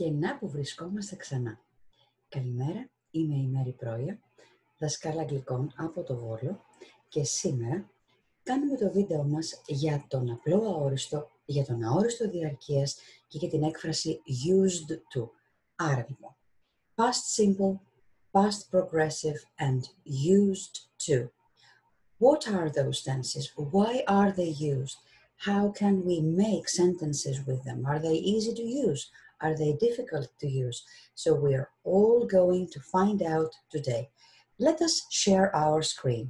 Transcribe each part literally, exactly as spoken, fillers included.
Και να που βρισκόμαστε ξανά. Καλημέρα, είμαι η Μέρη Πρόια, δασκάλα αγγλικών από το Βόλο και σήμερα κάνουμε το βίντεο μας για τον απλό αόριστο, για τον αόριστο διαρκείας και για την έκφραση used to. Άρα λοιπόν, past simple, past progressive and used to. What are those tenses? Why are they used? How can we make sentences with them? Are they easy to use? Are they difficult to use? So we are all going to find out today. Let us share our screen.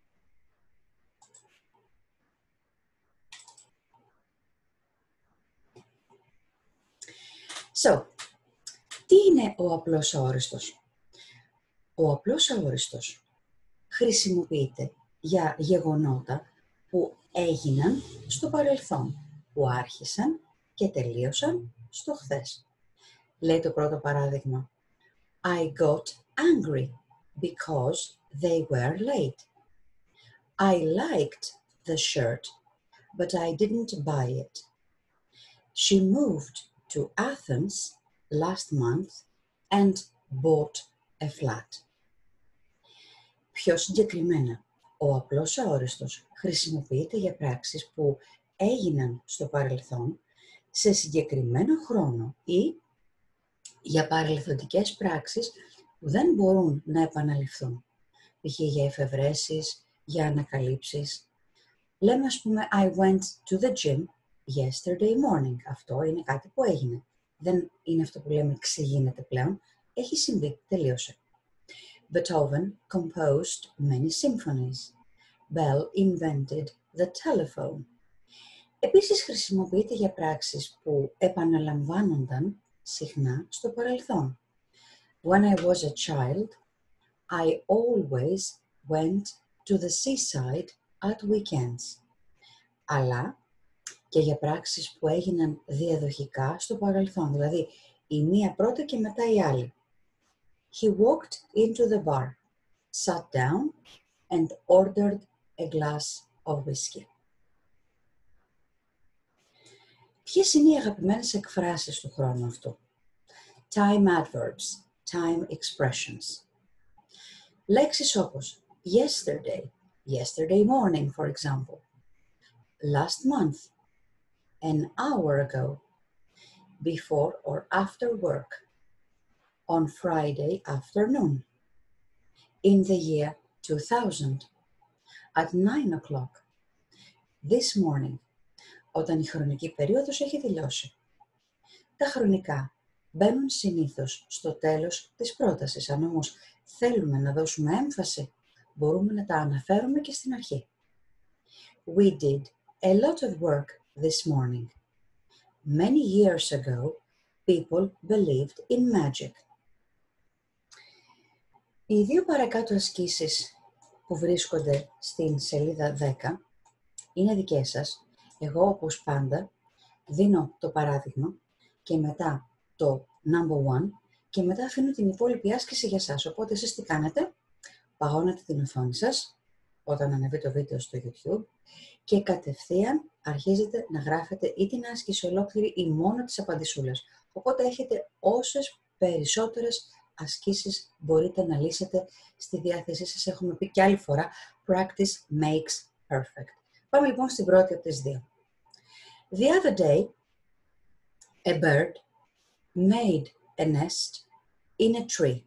So, τι είναι ο απλός αόριστος? Ο απλός αόριστος χρησιμοποιείται για γεγονότα που έγιναν στο παρελθόν, που άρχισαν και τελείωσαν στο χθες. Λέει το πρώτο παράδειγμα. I got angry because they were late. I liked the shirt, but I didn't buy it. She moved to Athens last month and bought a flat. Πιο συγκεκριμένα, ο απλός αόριστος χρησιμοποιείται για πράξεις που έγιναν στο παρελθόν σε συγκεκριμένο χρόνο ή για παρελθοντικές πράξεις που δεν μπορούν να επαναληφθούν. Π.χ. για εφευρέσεις, για ανακαλύψεις. Λέμε ας πούμε I went to the gym yesterday morning. Αυτό είναι κάτι που έγινε. Δεν είναι αυτό που λέμε ξεγίνεται πλέον. Έχει συμβεί, τελείωσε. Beethoven composed many symphonies. Bell invented the telephone. Επίσης χρησιμοποιείται για πράξεις που επαναλαμβάνονταν συχνά στο παρελθόν. When I was a child, I always went to the seaside at weekends. Αλλά και για πράξεις που έγιναν διαδοχικά στο παρελθόν, δηλαδή η μία πρώτα και μετά η άλλη. He walked into the bar, sat down and ordered a glass of whiskey. Ποιες είναι οι αγαπημένες εκφράσεις του χρόνου αυτού? Time adverbs, time expressions. Λέξεις όπως yesterday, yesterday morning for example. Last month, an hour ago, before or after work, on Friday afternoon, in the year two thousand, at nine o'clock, this morning, όταν η χρονική περίοδος έχει τελειώσει. Τα χρονικά μπαίνουν συνήθως στο τέλος της πρότασης. Αν όμως θέλουμε να δώσουμε έμφαση, μπορούμε να τα αναφέρουμε και στην αρχή. We did a lot of work this morning. Many years ago, people believed in magic. Οι δύο παρακάτω ασκήσεις που βρίσκονται στην σελίδα δέκα είναι δικές σας. Εγώ, όπως πάντα, δίνω το παράδειγμα και μετά το number one και μετά αφήνω την υπόλοιπη άσκηση για σας. Οπότε εσείς τι κάνετε? Παγώνετε την οθόνη σας όταν ανεβεί το βίντεο στο YouTube και κατευθείαν αρχίζετε να γράφετε ή την άσκηση ολόκληρη ή μόνο τις απαντησούλες. Οπότε έχετε όσες περισσότερες ασκήσεις μπορείτε να λύσετε στη διάθεσή σας. Έχουμε πει και άλλη φορά, practice makes perfect. Πάμε λοιπόν στην πρώτη από τις δύο. The other day, a bird made a nest in a tree.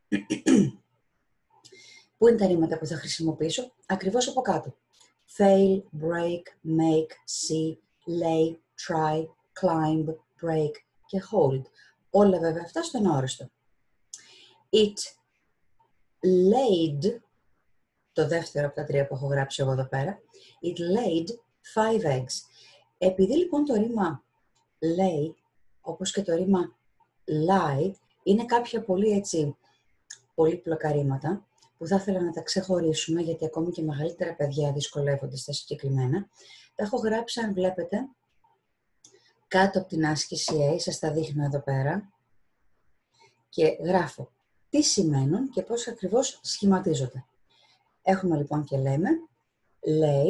Πού είναι τα ρήματα που θα χρησιμοποιήσω? Ακριβώς από κάτω. Fail, break, make, see, lay, try, climb, break και hold. Όλα βέβαια αυτά στον αόριστο. It laid, το δεύτερο από τα τρία που έχω γράψει εγώ εδώ πέρα, it laid five eggs. Επειδή λοιπόν το ρήμα lay, όπως και το ρήμα lie, είναι κάποια πολύ έτσι πολύπλοκα ρήματα, που θα ήθελα να τα ξεχωρίσουμε, γιατί ακόμη και μεγαλύτερα παιδιά δυσκολεύονται στα συγκεκριμένα. Τα έχω γράψει, αν βλέπετε, κάτω από την άσκηση A, σας τα δείχνω εδώ πέρα, και γράφω τι σημαίνουν και πώς ακριβώς σχηματίζονται. Έχουμε λοιπόν και λέμε lay,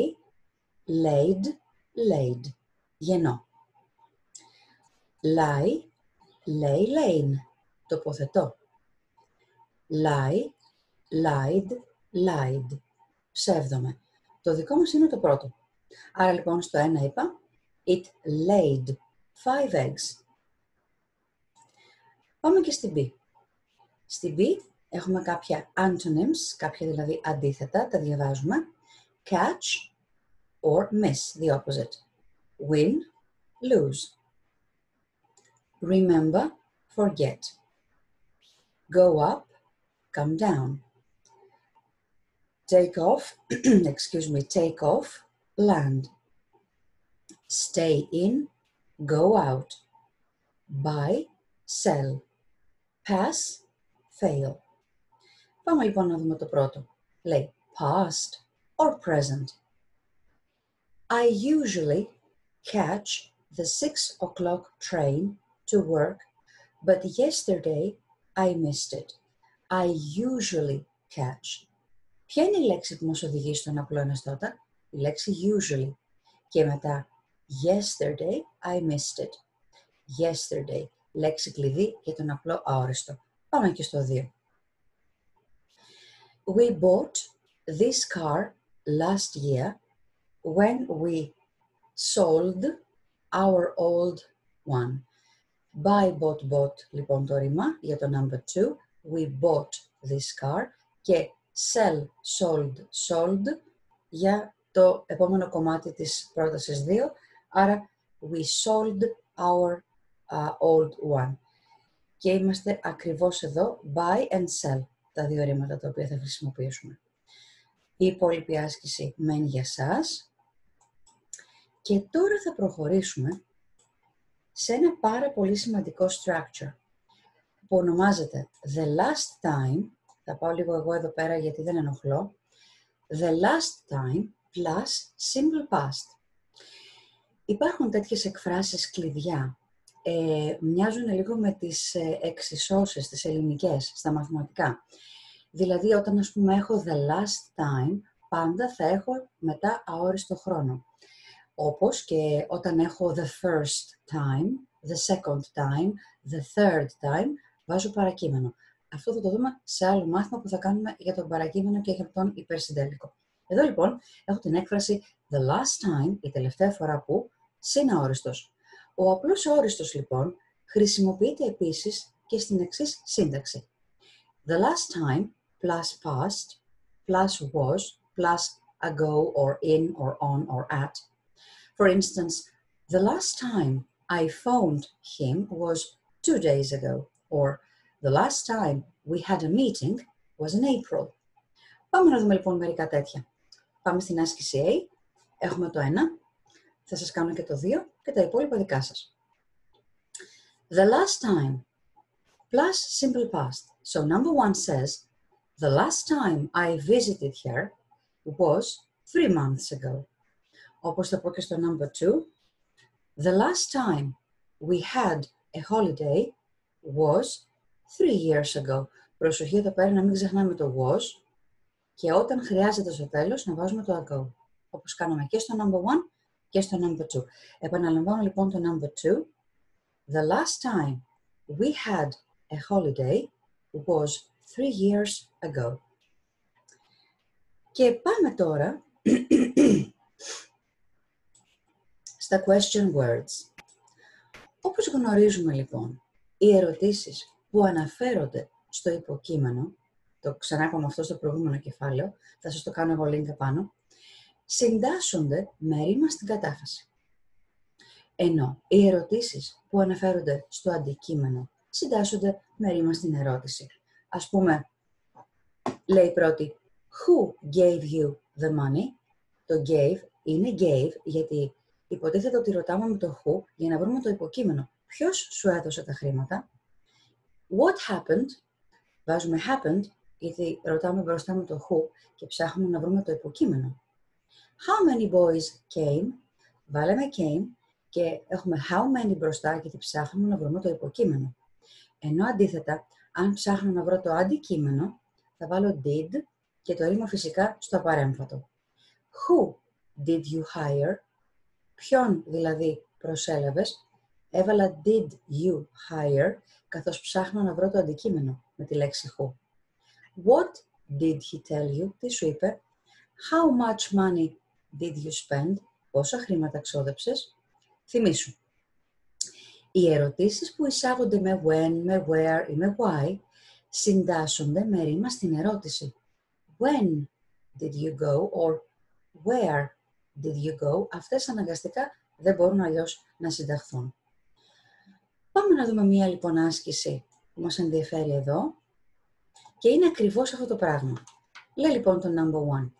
laid, laid. Γεννό. Lie, lay, laying. Τοποθετώ. Lie, lied, lied. Ψεύδομαι. Το δικό μας είναι το πρώτο. Άρα λοιπόν στο ένα είπα it laid five eggs. Πάμε και στην B. Στην B έχουμε κάποια antonyms, κάποια δηλαδή αντίθετα, τα διαβάζουμε. Catch or miss, the opposite. Win, lose. Remember, forget. Go up, come down. Take off, excuse me, take off, land. Stay in, go out. Buy, sell. Pass, fail. Πάμε λοιπόν να δούμε το πρώτο. Λέει past or present. I usually catch the six o'clock train to work, but yesterday I missed it. I usually catch. Ποια είναι η λέξη που μας οδηγεί στον απλό εναστώτα? Η λέξη usually. Και μετά yesterday I missed it. Yesterday. Λέξη κλειδί για τον απλό αόριστο. Πάμε και στο δύο. We bought this car last year when we sold our old one. Buy, bought, bought, λοιπόν το ρήμα για το number two. We bought this car και sell, sold, sold για το επόμενο κομμάτι της πρότασης δύο. Άρα we sold our uh, old one. Και είμαστε ακριβώς εδώ, buy and sell, τα δύο ρήματα τα οποία θα χρησιμοποιήσουμε. Η υπόλοιπη άσκηση μένει για σας. Και τώρα θα προχωρήσουμε σε ένα πάρα πολύ σημαντικό structure που ονομάζεται the last time, θα πάω λίγο εγώ εδώ πέρα γιατί δεν ενοχλώ, the last time plus simple past. Υπάρχουν τέτοιες εκφράσεις κλειδιά, ε, μοιάζουν λίγο με τις ε, εξισώσεις, τις ελληνικές, στα μαθηματικά. Δηλαδή όταν ας πούμε έχω the last time, πάντα θα έχω μετά αόριστο χρόνο. Όπως και όταν έχω the first time, the second time, the third time, βάζω παρακείμενο. Αυτό θα το δούμε σε άλλο μάθημα που θα κάνουμε για τον παρακείμενο και για τον υπερσυντέλικο. Εδώ λοιπόν έχω την έκφραση the last time, η τελευταία φορά που, συν αόριστος. Ο απλός αόριστος λοιπόν χρησιμοποιείται επίσης και στην εξής σύνταξη. The last time plus past plus was plus ago or in or on or at. For instance, the last time I phoned him was two days ago, or the last time we had a meeting was in April. Πάμε να δούμε λοιπόν μερικά τέτοια. Πάμε στην άσκηση A, έχουμε το ένα, θα σας κάνω και το δύο και τα υπόλοιπα δικά σας. The last time plus simple past. So number one says, the last time I visited her was three months ago. Όπως θα πω και στο number two, the last time we had a holiday was three years ago. Προσοχή εδώ πέρα να μην ξεχνάμε το was και όταν χρειάζεται στο τέλος να βάζουμε το ago. Όπως κάναμε και στο number one και στο number two. Επαναλαμβάνω λοιπόν το number two. The last time we had a holiday was three years ago. Και πάμε τώρα στα question words. Όπως γνωρίζουμε λοιπόν, οι ερωτήσεις που αναφέρονται στο υποκείμενο, το ξανά είπαμε αυτό στο προηγούμενο κεφάλαιο, θα σας το κάνω εγώ link επάνω, συντάσσονται με ρήμα στην κατάφραση. Ενώ οι ερωτήσεις που αναφέρονται στο αντικείμενο συντάσσονται με ρήμα στην ερώτηση. Ας πούμε, λέει πρώτη, who gave you the money? Το gave είναι gave γιατί υποτίθεται ότι ρωτάμε με το who για να βρούμε το υποκείμενο. Ποιος σου έδωσε τα χρήματα? What happened? Βάζουμε happened γιατί ρωτάμε μπροστά με το who και ψάχνουμε να βρούμε το υποκείμενο. How many boys came? Βάλαμε came και έχουμε how many μπροστά γιατί ψάχνουμε να βρούμε το υποκείμενο. Ενώ αντίθετα, αν ψάχνω να βρω το αντικείμενο, θα βάλω did και το ρήμα φυσικά στο παρέμφατο. Who did you hire? Ποιον δηλαδή προσέλαβες? έβαλα did you hire, καθώς ψάχνω να βρω το αντικείμενο με τη λέξη who. What did he tell you, τι σου είπε. How much money did you spend, πόσα χρήματα ξόδεψες. Θυμήσου. Οι ερωτήσεις που εισάγονται με when, με where ή με why συντάσσονται με ρήμα στην ερώτηση. When did you go or where did you go. Αυτές αναγκαστικά δεν μπορούν αλλιώς να συνταχθούν. Πάμε να δούμε μία λοιπόν άσκηση που μας ενδιαφέρει εδώ και είναι ακριβώς αυτό το πράγμα. Λέει λοιπόν το number one.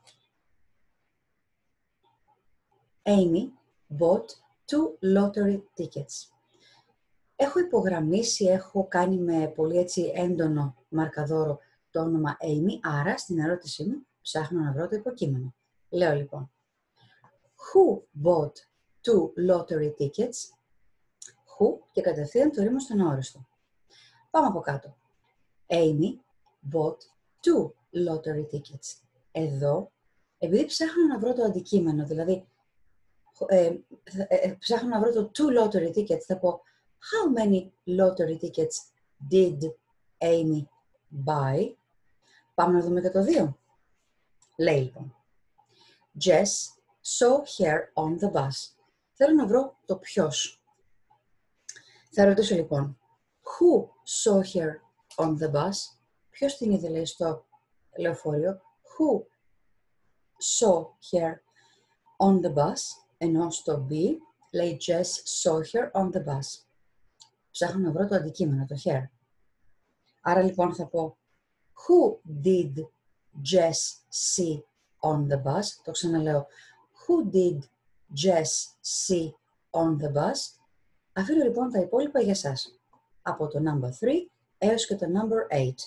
Amy bought two lottery tickets. Έχω υπογραμμίσει, έχω κάνει με πολύ έτσι έντονο μαρκαδόρο το όνομα Amy, άρα στην ερώτησή μου ψάχνω να βρω το υποκείμενο. Λέω λοιπόν, who bought two lottery tickets, who και κατευθείαν το ρήμα στον αόριστο. Πάμε από κάτω. Amy bought two lottery tickets. Εδώ, επειδή ψάχνω να βρω το αντικείμενο, δηλαδή ε, ε, ψάχνω να βρω το two lottery tickets, θα πω how many lottery tickets did Amy buy. Πάμε να δούμε και το δύο. Λέει λοιπόν, Jess saw her on the bus. Θέλω να βρω το ποιος. Θα ρωτήσω λοιπόν, who saw her on the bus. Ποιος την είδε, λέει, στο λεωφορείο. Who saw her on the bus. Ενώ στο B λέει Jess saw her on the bus. Ψάχνω να βρω το αντικείμενο, το her. Άρα λοιπόν θα πω who did Jess see on the bus. Το ξαναλέω. Who did Jess see on the bus. Αφήνω λοιπόν τα υπόλοιπα για σας. Από το number three έως και το number eight.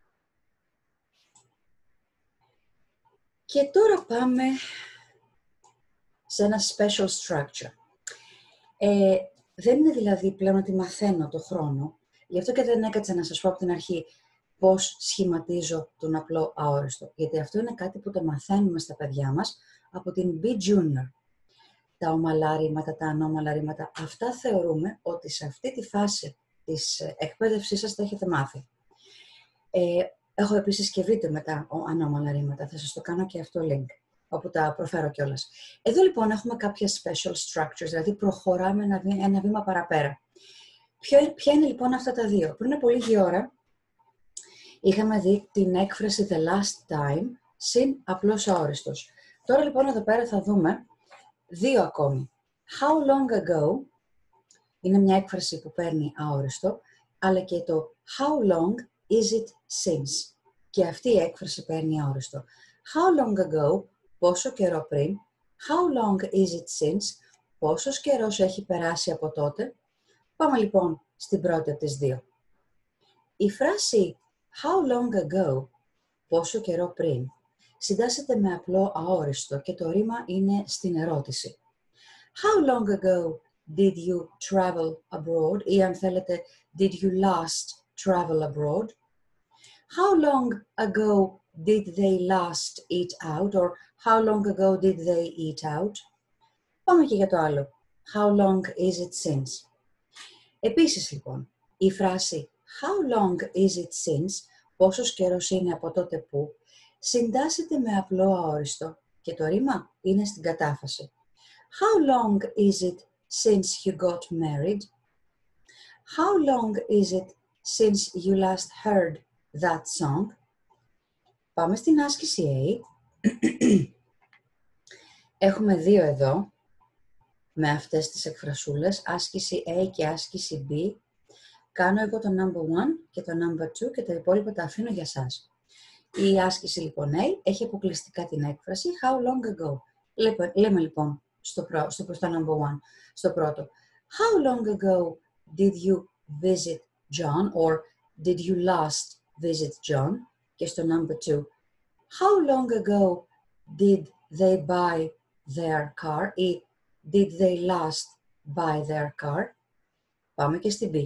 Και τώρα πάμε σε ένα special structure. Ε, δεν είναι δηλαδή πλέον ότι μαθαίνω το χρόνο, γι' αυτό και δεν έκατσα να σας πω από την αρχή πώς σχηματίζω τον απλό αόριστο. Γιατί αυτό είναι κάτι που το μαθαίνουμε στα παιδιά μας από την B Junior. Τα ομαλά ρήματα, τα ανώμαλα ρήματα, αυτά θεωρούμε ότι σε αυτή τη φάση της εκπαίδευσής σας τα έχετε μάθει. Ε, έχω επίσης και βίντεο με τα ανώμαλα ρήματα, θα σας το κάνω και αυτό link, όπου τα προφέρω κιόλας. Εδώ λοιπόν έχουμε κάποια special structures, δηλαδή προχωράμε ένα, βήμα, ένα βήμα παραπέρα. Ποιο, ποια είναι λοιπόν αυτά τα δύο. Πριν από λίγη ώρα είχαμε δει την έκφραση the last time συν απλός αόριστος. Τώρα λοιπόν εδώ πέρα θα δούμε δύο ακόμη. How long ago είναι μια έκφραση που παίρνει αόριστο, αλλά και το how long is it since. Και αυτή η έκφραση παίρνει αόριστο. How long ago, πόσο καιρό πριν. How long is it since, πόσος καιρός έχει περάσει από τότε. Πάμε λοιπόν στην πρώτη από τις δύο. Η φράση how long ago, πόσο καιρό πριν, συντάσσεται με απλό αόριστο και το ρήμα είναι στην ερώτηση. How long ago did you travel abroad, ή αν θέλετε, did you last travel abroad? How long ago did they last eat out, or how long ago did they eat out? Πάμε και για το άλλο. How long is it since? Επίσης λοιπόν, η φράση how long is it since, πόσος καιρός είναι από τότε που, συντάσσεται με απλό αόριστο και το ρήμα είναι στην κατάφαση. How long is it since you got married? How long is it since you last heard that song? Πάμε στην άσκηση A. Έχουμε δύο εδώ, με αυτές τις εκφρασούλες, άσκηση A και άσκηση B. Κάνω εγώ το number one και το number two και τα υπόλοιπα τα αφήνω για σας. Η άσκηση λοιπόν A έχει αποκλειστικά την έκφραση how long ago. Λέμε, λέμε λοιπόν στο, προ, στο, στο number one, στο πρώτο. How long ago did you visit John, or did you last visit John? Και στο number two. How long ago did they buy their car, ή did they last buy their car? Πάμε και στην B.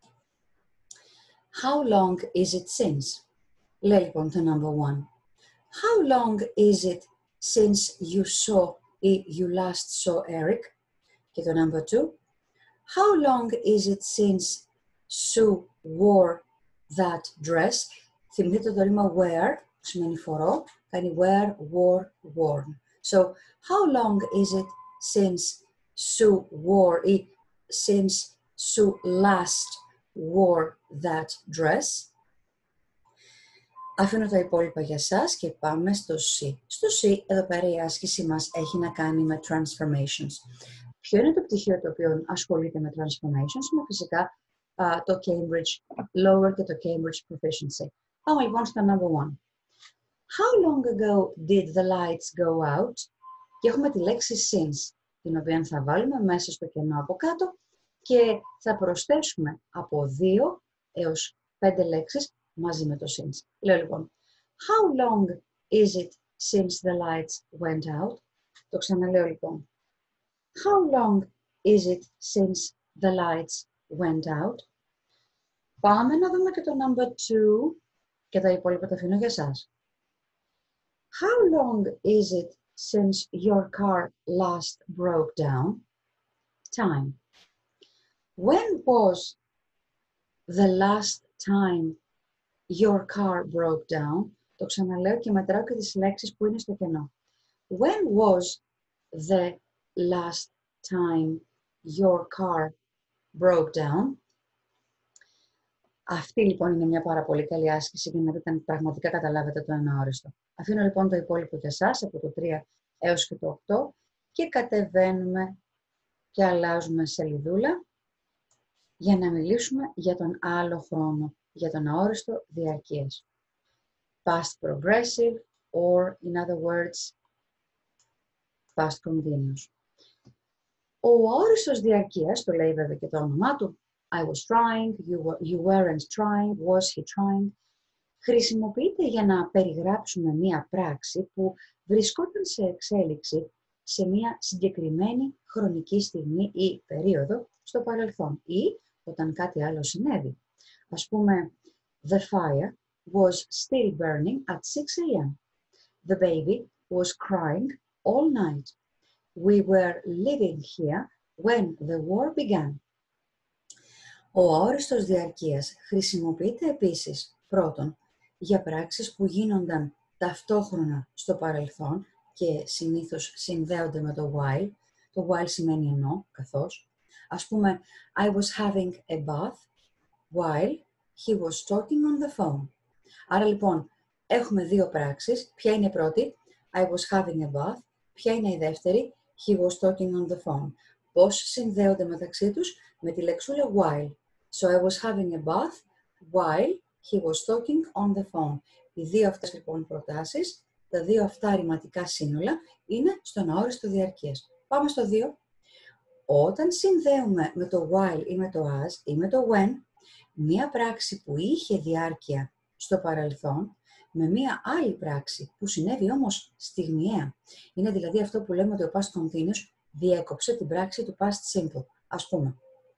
How long is it since? Λέει λοιπόν το number one. How long is it since you saw ή you last saw Eric? Και το number two. How long is it since Sue wore that dress? Θυμηθείτε το ρήμα wear, που σημαίνει φορώ, κάνει wear, wore, worn. So, how long is it since Sue wore it, since Sue last wore that dress? Αφήνω τα υπόλοιπα για σας και πάμε στο C. Στο C, εδώ πέρα η άσκηση μας έχει να κάνει με transformations. Ποιο είναι το πτυχίο το οποίο ασχολείται με transformations? Είναι φυσικά uh, το Cambridge Lower και το Cambridge Proficiency. Πάμε λοιπόν στο number one. How long ago did the lights go out? Και έχουμε τη λέξη since, την οποία θα βάλουμε μέσα στο κενό από κάτω και θα προσθέσουμε από δύο έως πέντε λέξεις μαζί με το since. Λέω λοιπόν, how long is it since the lights went out? Το ξαναλέω λοιπόν. How long is it since the lights went out? Πάμε να δούμε και το number two και τα υπόλοιπα τα αφήνω για σας. How long is it since your car last broke down? Time. When was the last time your car broke down? Το ξαναλέω και μετράω και τις λέξεις που είναι στο κενό. When was the last time your car broke down? Αυτή λοιπόν είναι μια πάρα πολύ καλή άσκηση για να δείτε αν πραγματικά καταλάβετε το αναόριστο. Αφήνω λοιπόν το υπόλοιπο για σας από το τρία έως και το οκτώ και κατεβαίνουμε και αλλάζουμε σελιδούλα για να μιλήσουμε για τον άλλο χρόνο, για τον αόριστο διαρκείας. Past progressive or in other words past continuous. Ο αόριστος διαρκείας, το λέει βέβαια και το όνομά του, I was trying, you, were, you weren't trying, was he trying, χρησιμοποιείται για να περιγράψουμε μία πράξη που βρισκόταν σε εξέλιξη σε μία συγκεκριμένη χρονική στιγμή ή περίοδο στο παρελθόν ή όταν κάτι άλλο συνέβη. Ας πούμε, the fire was still burning at six a m The baby was crying all night. We were living here when the war began. Ο αόριστος διαρκείας χρησιμοποιείται επίσης, πρώτον, για πράξεις που γίνονταν ταυτόχρονα στο παρελθόν και συνήθως συνδέονται με το while. Το while σημαίνει ενώ, καθώς. Ας πούμε, I was having a bath while he was talking on the phone. Άρα λοιπόν, έχουμε δύο πράξεις. Ποια είναι η πρώτη? I was having a bath. Ποια είναι η δεύτερη? He was talking on the phone. Πώς συνδέονται μεταξύ τους? Με τη λεξούλα while. So I was having a bath while he was talking on the phone. Οι δύο αυτές λοιπόν προτάσεις, τα δύο αυτά ρηματικά σύνολα, είναι στον αόριστο διαρκείας. Πάμε στο δύο. Όταν συνδέουμε με το while ή με το as ή με το when, μία πράξη που είχε διάρκεια στο παρελθόν, με μία άλλη πράξη που συνέβη όμως στιγμιαία. Είναι δηλαδή αυτό που λέμε ότι ο past continuous διέκοψε την πράξη του past simple. Ας πούμε,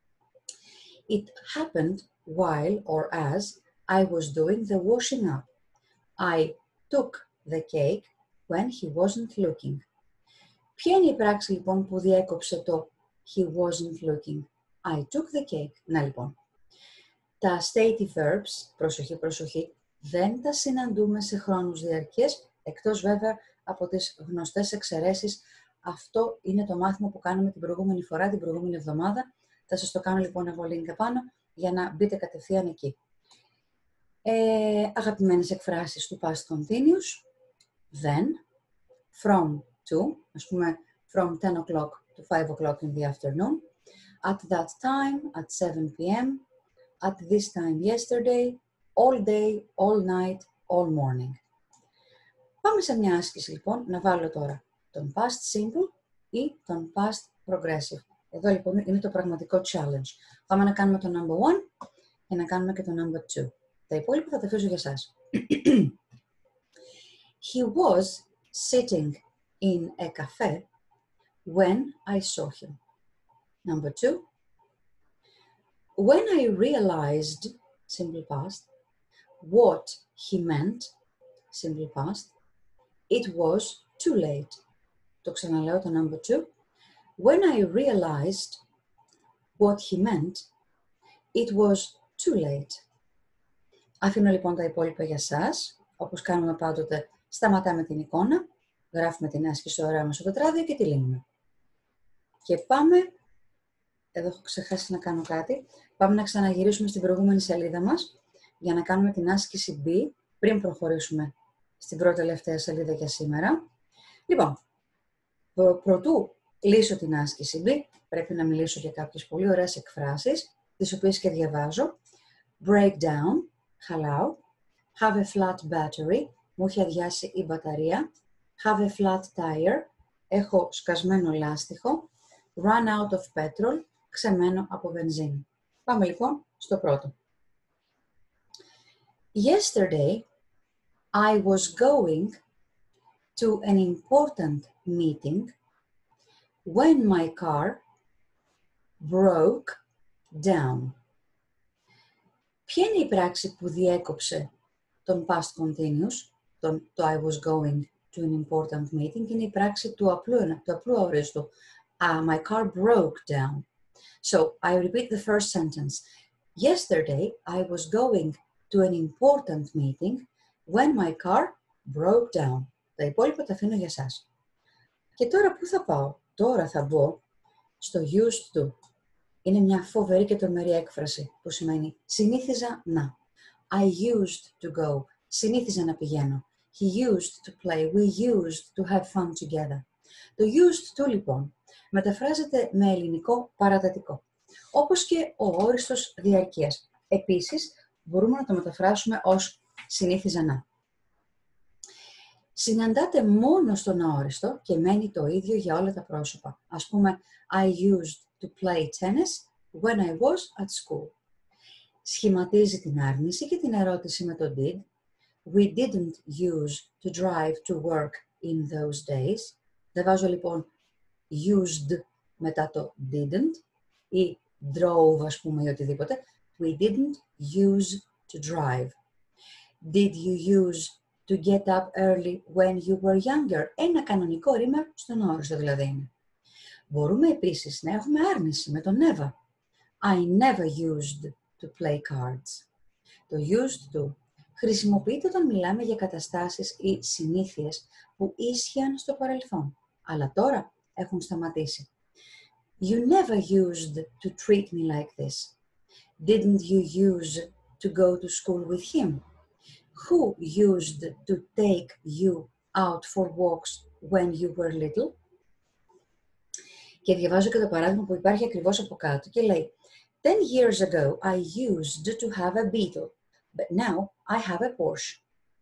it happened while or as I was doing the washing up. I took the cake when he wasn't looking. Ποια είναι η πράξη λοιπόν που διέκοψε το he wasn't looking? I took the cake. Να λοιπόν. Τα stative verbs, προσοχή, προσοχή, δεν τα συναντούμε σε χρόνους διαρκείας, εκτός βέβαια από τις γνωστές εξαιρέσεις. Αυτό είναι το μάθημα που κάναμε την προηγούμενη φορά, την προηγούμενη εβδομάδα. Θα σας το κάνω λοιπόν εγώ link επάνω για να μπείτε κατευθείαν εκεί. Ε, αγαπημένες εκφράσεις του past continuous. Then, from to, ας πούμε from ten o'clock to five o'clock in the afternoon. At that time, at seven p m At this time yesterday, all day, all night, all morning. Πάμε σε μια άσκηση λοιπόν, να βάλω τώρα τον past simple ή τον past progressive. Εδώ λοιπόν είναι το πραγματικό challenge. Πάμε να κάνουμε το number one και να κάνουμε και το number two. Τα υπόλοιπα θα τα αφήσω για εσάς. He was sitting in a cafe when I saw him. Number two. When I realized, simple past, what he meant, simple past, it was too late. Το ξαναλέω το number two. When I realized what he meant, it was too late. Αφήνω λοιπόν τα υπόλοιπα για σας. Όπως κάνουμε πάντοτε, σταματάμε την εικόνα, γράφουμε την άσκηση στο ωραίο μας στο τετράδιο και τη λύνουμε. Και πάμε, εδώ έχω ξεχάσει να κάνω κάτι, πάμε να ξαναγυρίσουμε στην προηγούμενη σελίδα μας για να κάνουμε την άσκηση B, πριν προχωρήσουμε στην πρώτη τελευταία σελίδα για σήμερα. Λοιπόν, προ, πρωτού λύσω την άσκηση B, πρέπει να μιλήσω για κάποιες πολύ ωραίες εκφράσεις, τις οποίες και διαβάζω. Break down, χαλάω. Have a flat battery, μου έχει αδειάσει η μπαταρία. Have a flat tire, έχω σκασμένο λάστιχο. Run out of petrol, ξεμένο από βενζίνη. Πάμε λοιπόν στο πρώτο. Yesterday, I was going to an important meeting when my car broke down. Ποια είναι η πράξη που διέκοψε τον past continuous, τον, το I was going to an important meeting, είναι η πράξη του απλού, του απλού αορίστου. Uh, my car broke down. So, I repeat the first sentence. Yesterday, I was going to an important meeting when my car broke down. Τα υπόλοιπα τα αφήνω για σας. Και τώρα πού θα πάω? Τώρα θα μπω στο used to. Είναι μια φοβερή και τρομερή έκφραση που σημαίνει συνήθιζα να. I used to go. Συνήθιζα να πηγαίνω. He used to play. We used to have fun together. Το used to λοιπόν μεταφράζεται με ελληνικό παρατατικό, όπως και ο όριστος διαρκείας. Επίσης, μπορούμε να το μεταφράσουμε ως συνήθιζα να. Συναντάται μόνο στον αόριστο και μένει το ίδιο για όλα τα πρόσωπα. Ας πούμε, I used to play tennis when I was at school. Σχηματίζει την άρνηση και την ερώτηση με το did. We didn't use to drive to work in those days. Δεν βάζω λοιπόν used μετά το didn't ή drove, ας πούμε, ή οτιδήποτε. We didn't use to drive. Did you use to get up early when you were younger? Ένα κανονικό ρήμα στον όριστο δηλαδή είναι. Μπορούμε επίσης να έχουμε άρνηση με το never. I never used to play cards. Το used to χρησιμοποιείται όταν μιλάμε για καταστάσεις ή συνήθειες που ίσχυαν στο παρελθόν, αλλά τώρα έχουν σταματήσει. You never used to treat me like this. Didn't you use to go to school with him? Who used to take you out for walks when you were little? Και διαβάζω και το παράδειγμα που υπάρχει ακριβώς από κάτω και λέει Ten years ago I used to have a Beetle, but now I have a Porsche.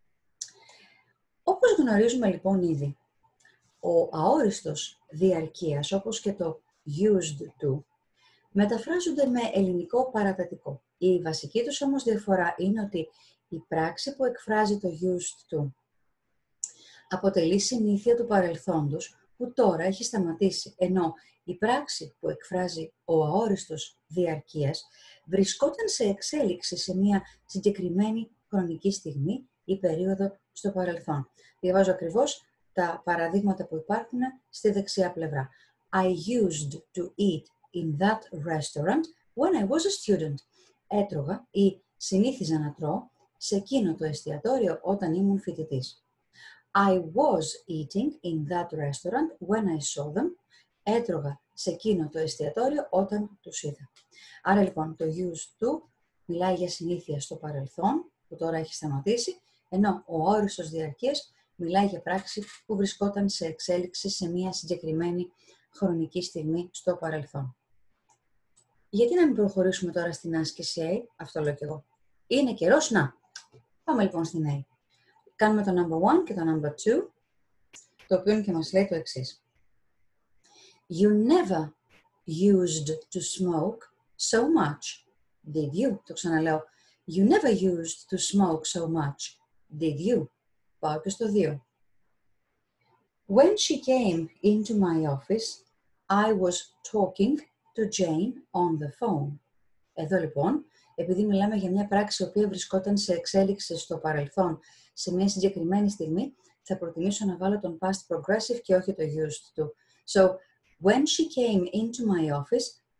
Όπως γνωρίζουμε λοιπόν ήδη, ο αόριστος διαρκείας, όπως και το used to, μεταφράζονται με ελληνικό παρατατικό. Η βασική τους όμως διαφορά είναι ότι η πράξη που εκφράζει το used to αποτελεί συνήθεια του παρελθόντος που τώρα έχει σταματήσει, ενώ η πράξη που εκφράζει ο αόριστος διαρκείας βρισκόταν σε εξέλιξη σε μια συγκεκριμένη χρονική στιγμή ή περίοδο στο παρελθόν. Διαβάζω ακριβώς τα παραδείγματα που υπάρχουν στη δεξιά πλευρά. I used to eat in that restaurant when I was a student. Έτρωγα ή συνήθιζα να τρώω σε εκείνο το εστιατόριο όταν ήμουν φοιτητής. I was eating in that restaurant when I saw them. Έτρωγα σε εκείνο το εστιατόριο όταν τους είδα. Άρα λοιπόν το used to μιλάει για συνήθεια στο παρελθόν που τώρα έχει σταματήσει, ενώ ο όριστος διαρκείας μιλάει για πράξη που βρισκόταν σε εξέλιξη σε μια συγκεκριμένη χρονική στιγμή στο παρελθόν. Γιατί να μην προχωρήσουμε τώρα στην άσκηση A, αυτό λέω και εγώ. Είναι καιρός να. Πάμε λοιπόν στην A. Κάνουμε το number one και το number two, το οποίο και μας λέει το εξής. You never used to smoke so much, did you? Το ξαναλέω. You never used to smoke so much, did you? Πάω και στο δύο. When she came into my office, I was talking to Jane on the phone. Εδώ λοιπόν, επειδή μιλάμε για μια πράξη η οποία βρισκόταν σε εξέλιξη στο παρελθόν σε μια συγκεκριμένη στιγμή, θα προτιμήσω να βάλω τον past progressive και όχι το used to. So, when she came into my office,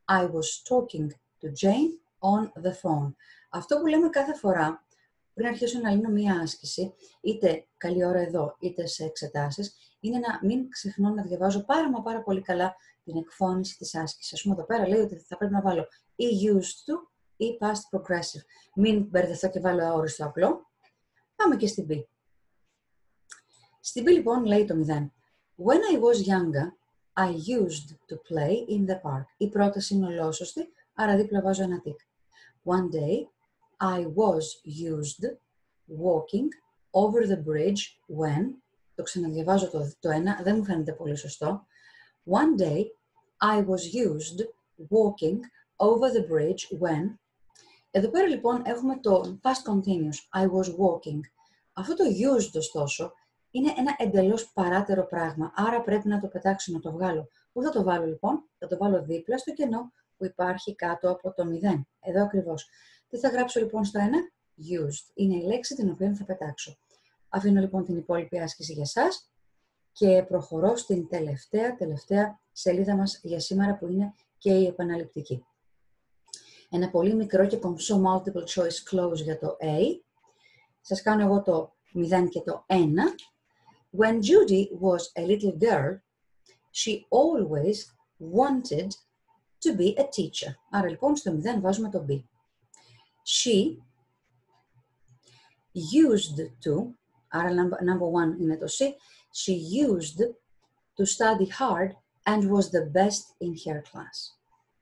I was talking to Jane on the phone. Αυτό που λέμε κάθε φορά πριν αρχίσω να λύνω μία άσκηση, είτε καλή ώρα εδώ, είτε σε εξετάσεις, είναι να μην ξεχνώ να διαβάζω πάρα μα πάρα πολύ καλά την εκφώνηση της άσκησης. Ας πούμε εδώ πέρα λέει ότι θα πρέπει να βάλω ή used to ή past progressive. Μην μπερδευτώ και βάλω αόριστο απλό. Πάμε και στην B. Στην B λοιπόν λέει το μηδέν. When I was younger, I used to play in the park. Η πρόταση είναι ολόσωστη, άρα δίπλα βάζω ένα τικ. One day, I was used walking over the bridge when, το ξαναδιαβάζω το, το ένα, δεν μου φαίνεται πολύ σωστό. One day, I was used walking over the bridge when. Εδώ πέρα λοιπόν έχουμε το past continuous, I was walking. Αυτό το used ωστόσο είναι ένα εντελώς παράτερο πράγμα, άρα πρέπει να το πετάξω, να το βγάλω. Πού θα το βάλω λοιπόν? Θα το βάλω δίπλα στο κενό που υπάρχει κάτω από το μηδέν. Εδώ ακριβώς. Τι θα γράψω λοιπόν στο ένα? Used. Είναι η λέξη την οποία θα πετάξω. Αφήνω λοιπόν την υπόλοιπη άσκηση για σας και προχωρώ στην τελευταία, τελευταία σελίδα μας για σήμερα που είναι και η επαναληπτική. Ένα πολύ μικρό και κομψό multiple choice close για το A. Σας κάνω εγώ το μηδέν και το ένα. When Judy was a little girl, she always wanted to be a teacher. Άρα λοιπόν στο μηδέν βάζουμε το B. She used to, άρα number one είναι το C, she used to study hard and was the best in her class.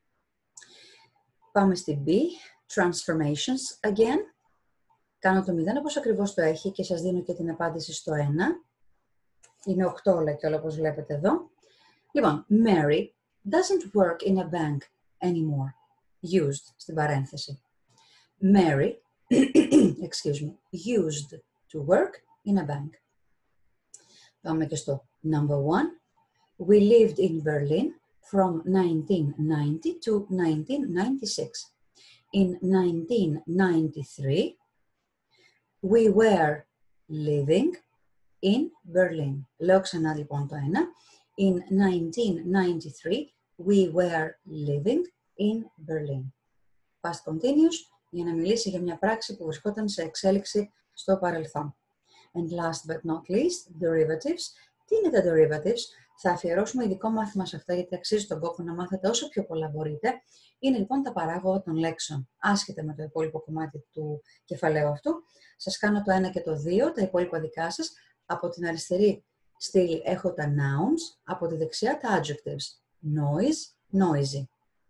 Πάμε στη B, transformations again. Κάνω το μηδέν όπως ακριβώς το έχει και σας δίνω και την απάντηση στο ένα. Είναι οκτώ όλα και όλα όπως βλέπετε εδώ. Λοιπόν, Mary doesn't work in a bank anymore. Used, στην παρένθεση. Mary, excuse me, used to work in a bank. Πάμε και στο number one. We lived in Berlin from nineteen ninety to nineteen ninety-six. In nineteen ninety-three, we were living in Berlin. Λέω ξανά λοιπόν το ένα. In nineteen ninety-three, we were living in Berlin. Past continuous, για να μιλήσει για μια πράξη που βρισκόταν σε εξέλιξη στο παρελθόν. And last but not least, derivatives. Τι είναι τα derivatives? Θα αφιερώσουμε ειδικό μάθημα σε αυτά, γιατί αξίζει τον κόπο να μάθετε όσο πιο πολλά μπορείτε. Είναι λοιπόν τα παράγωγα των λέξεων. Άσχετα με το υπόλοιπο κομμάτι του κεφαλαίου αυτού, σας κάνω το ένα και το δύο, τα υπόλοιπα δικά σας. Από την αριστερή στήλη έχω τα nouns, από τη δεξιά τα adjectives. Noise, noisy.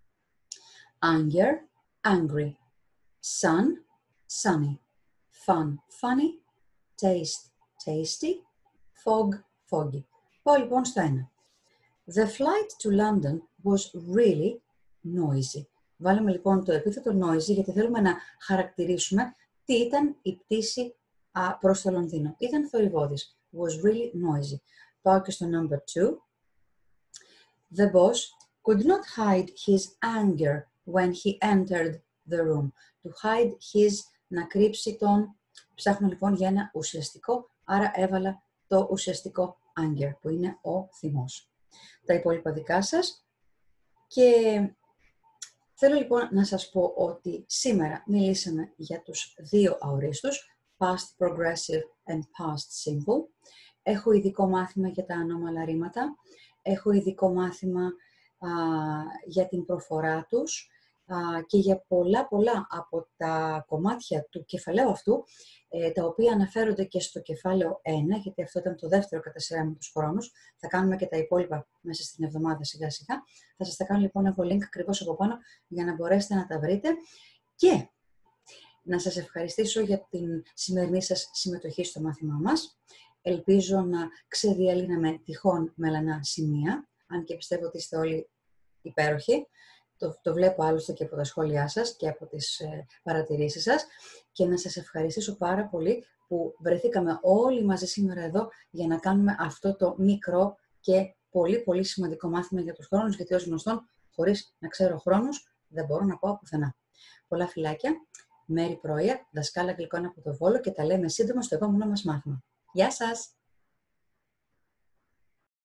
Anger, angry. Sun, sunny. Fun, funny. Taste, tasty. Fog, foggy. Πάω λοιπόν στο ένα. The flight to London was really noisy. Βάλαμε λοιπόν το επίθετο noisy γιατί θέλουμε να χαρακτηρίσουμε τι ήταν η πτήση α, προς το Λονδίνο. Ήταν θορυβώδης. Was really noisy. Πάω και στο number two. The boss could not hide his anger when he entered the room. To hide his, να κρύψει τον. Ψάχνω λοιπόν για ένα ουσιαστικό, άρα έβαλα το ουσιαστικό anger, που είναι ο θυμός. Τα υπόλοιπα δικά σας. Και θέλω λοιπόν να σας πω ότι σήμερα μιλήσαμε για τους δύο αορίστους, past progressive and past simple. Έχω ειδικό μάθημα για τα ανώμαλα ρήματα. Έχω ειδικό μάθημα α, για την προφορά τους α, και για πολλά πολλά από τα κομμάτια του κεφαλαίου αυτού, ε, τα οποία αναφέρονται και στο κεφάλαιο ένα, γιατί αυτό ήταν το δεύτερο κατά σειρά με τους χρόνους. Θα κάνουμε και τα υπόλοιπα μέσα στην εβδομάδα σιγά σιγά. Θα σας τα κάνω λοιπόν εγώ link ακριβώς από πάνω για να μπορέσετε να τα βρείτε. Και να σας ευχαριστήσω για την σημερινή σας συμμετοχή στο μάθημά μας. Ελπίζω να ξεδιαλύναμε τυχόν μελανά σημεία, αν και πιστεύω ότι είστε όλοι υπέροχοι. Το, το βλέπω άλλωστε και από τα σχόλιά σας και από τις ε, παρατηρήσεις σας. Και να σας ευχαριστήσω πάρα πολύ που βρεθήκαμε όλοι μαζί σήμερα εδώ για να κάνουμε αυτό το μικρό και πολύ πολύ σημαντικό μάθημα για τους χρόνους, γιατί ως γνωστόν, χωρίς να ξέρω χρόνους, δεν μπορώ να πάω πουθενά. Πολλά φιλάκια. Μέρη Πρόια, δασκάλα αγγλικών από το Βόλο, και τα λέμε σύντομα στο επόμενο μας μάθημα. Γεια σας!